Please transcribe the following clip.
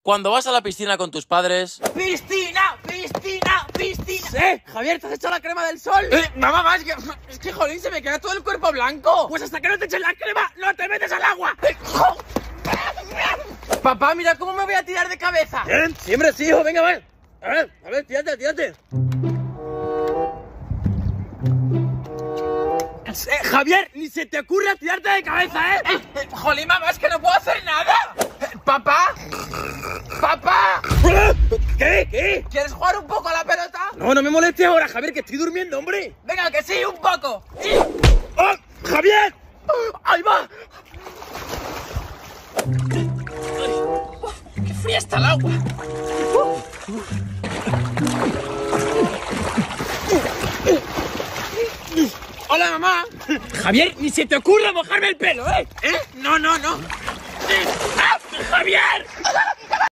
Cuando vas a la piscina con tus padres... ¡Piscina! ¡Piscina! ¡Piscina! Javier, ¿te has echado la crema del sol? Mamá, es que jolín, se me queda todo el cuerpo blanco. Pues hasta que no te eches la crema, no te metes al agua. Papá, mira cómo me voy a tirar de cabeza. Siempre sí, hijo, venga, va. A ver, tírate. Javier, ni se te ocurra tirarte de cabeza, Jolín, mamá, es que no puedo hacer nada. Papá. ¿Qué? ¿Quieres jugar un poco a la pelota? No me molestes ahora, Javier, que estoy durmiendo, hombre. Venga, que sí, un poco. ¡Oh, Javier! ¡Ahí va! ¡Qué fría está el agua! ¡Hola, mamá! Javier, ni se te ocurra mojarme el pelo, ¿eh? No. ¡Ah, Javier!